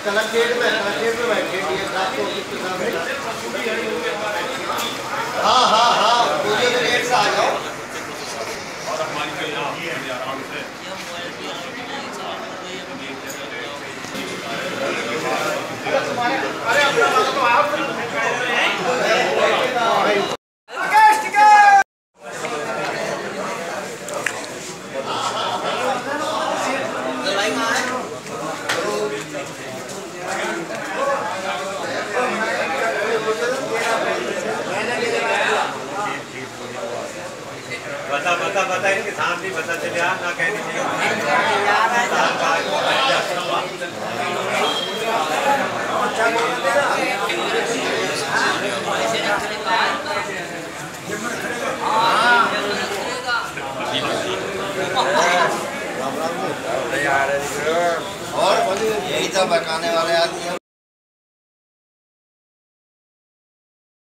Collectorate में बैठे हाँ हाँ हाँ पूरे रेट से आ जाओ। और हमारी आराम से अरे अपना तो आप बता इनके सामने बता चले यार ना कहने और यही तो बकाने वाले आदमी